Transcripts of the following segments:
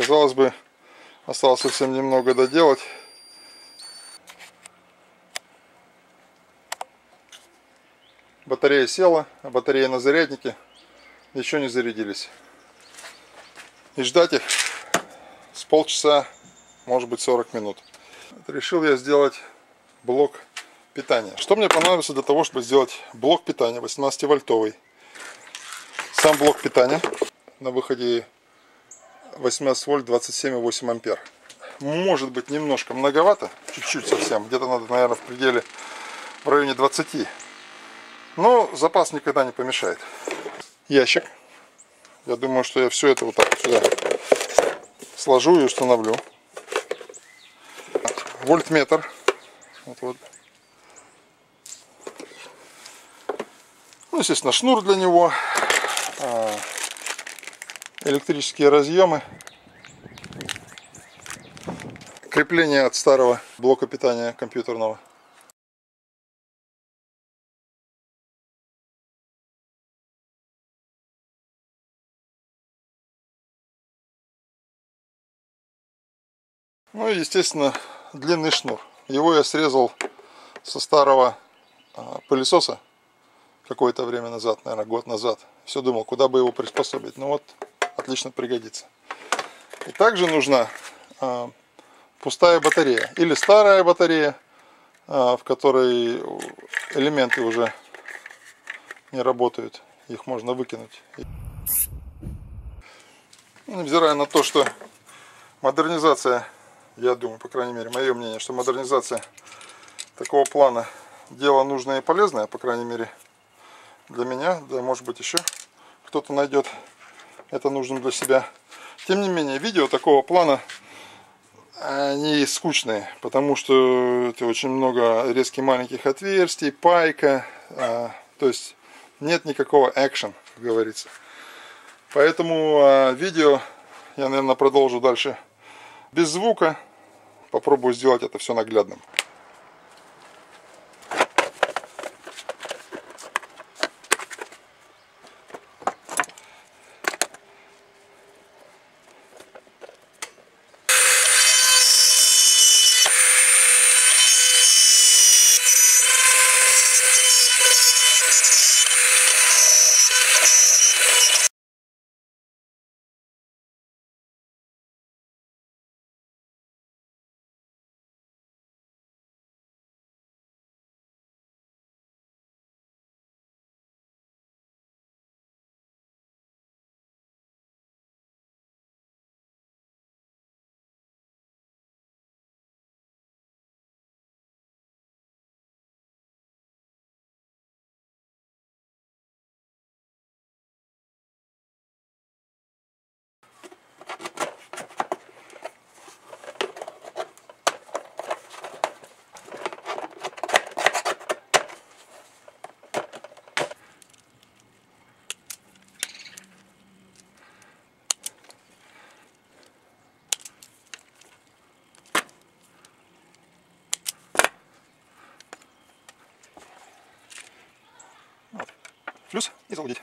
Казалось бы, осталось совсем немного доделать. Батарея села, а батареи на заряднике еще не зарядились. И ждать их с полчаса, может быть 40 минут. Решил я сделать блок питания. Что мне понадобится для того, чтобы сделать блок питания 18-вольтовый? Сам блок питания на выходе 18 вольт 27,8 ампер. Может быть немножко многовато, чуть-чуть совсем. Где-то надо, наверное, в пределе в районе 20. Но запас никогда не помешает. Ящик. Я думаю, что я все это вот так вот сюда сложу и установлю. Вольтметр. Вот. Ну, естественно, шнур для него. Электрические разъемы. Крепление от старого блока питания компьютерного. Ну и, естественно, длинный шнур. Его я срезал со старого пылесоса какое-то время назад, наверное, год назад. Все думал, куда бы его приспособить. Ну вот, отлично пригодится. И также нужна пустая батарея. Или старая батарея, в которой элементы уже не работают. Их можно выкинуть. Невзирая на то, что модернизация, я думаю, по крайней мере, мое мнение, что модернизация такого плана дело нужное и полезное, по крайней мере, для меня, да, может быть, еще кто-то найдет это нужным для себя. Тем не менее, видео такого плана, они скучные, потому что это очень много резких маленьких отверстий, пайка, то есть нет никакого экшен, как говорится. Поэтому видео я, наверное, продолжу дальше без звука. Попробую сделать это все наглядным. Плюс и залудить.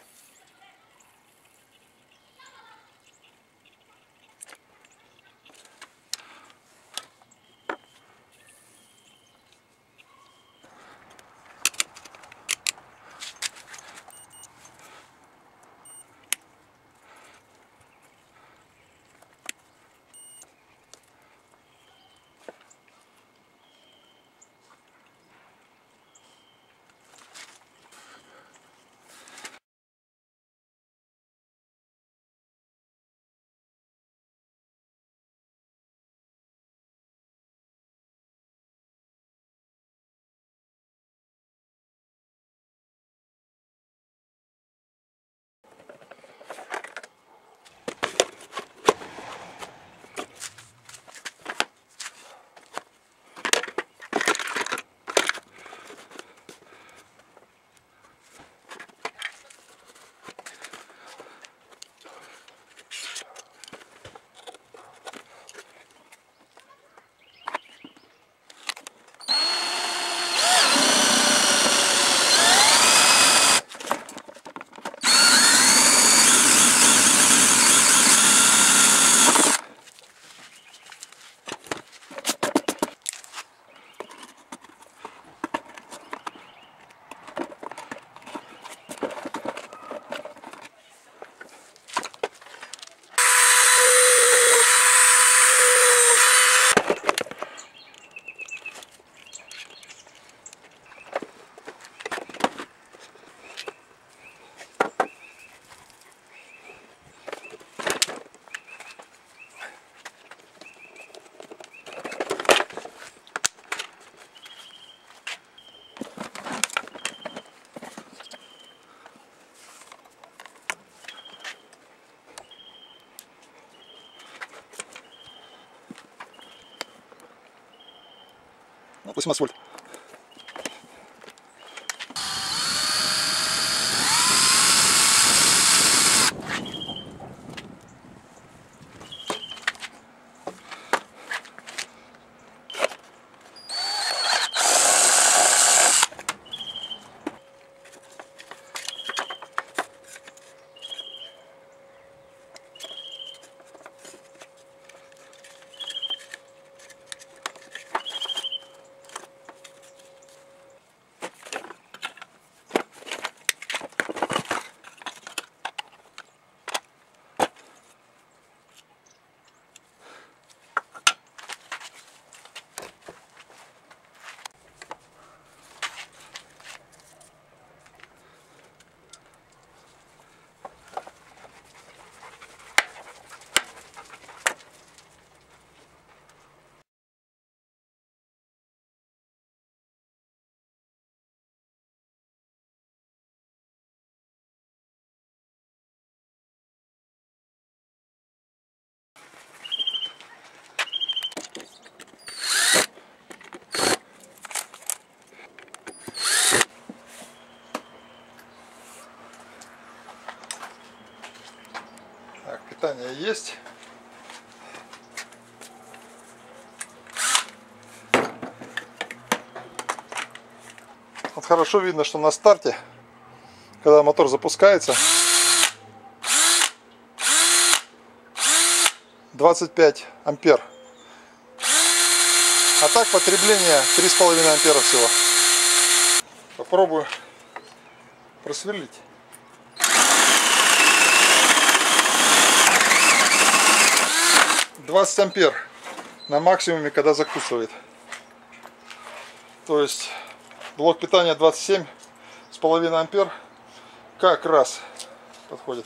18 вольт. Так, питание есть. Вот хорошо видно, что на старте, когда мотор запускается, 25 ампер. А так потребление 3,5 ампера всего. Попробую просверлить. «20 ампер на максимуме, когда закусывает». То есть блок питания 27,5 ампер как раз подходит.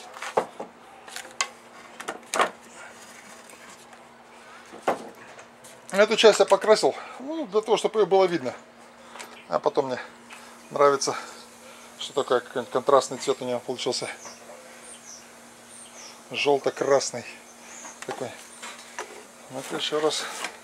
Эту часть я покрасил, ну, для того, чтобы ее было видно. А потом мне нравится, что такой контрастный цвет у него получился. Желто-красный такой. Ну-ка еще раз.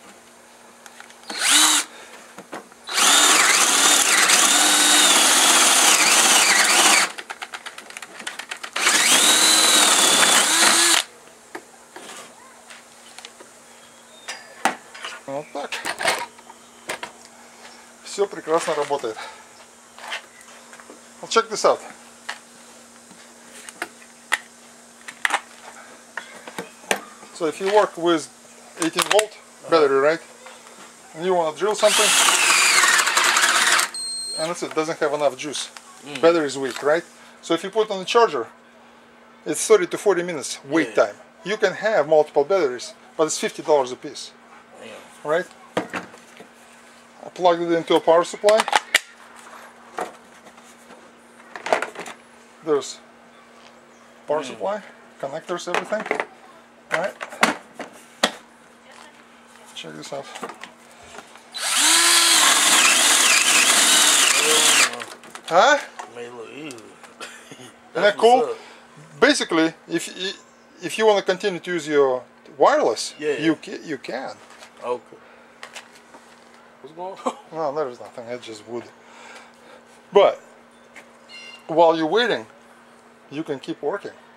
Вот так. Все прекрасно работает. Well, check this out. So if you work with 18 volt battery, right? And you want to drill something, and that's it, doesn't have enough juice. Battery is weak, right? So if you put on the charger, it's 30 to 40 minutes wait time. You can have multiple batteries, but it's $50 a piece. Right? I plugged it into a power supply. There's power supply, connectors, everything. Alright. Check this out. Huh? May look easy. Isn't that cool? Basically, if you want to continue to use your wireless, you can. Okay. What's going on? No, there's nothing. It's just wood. But while you're waiting, you can keep working.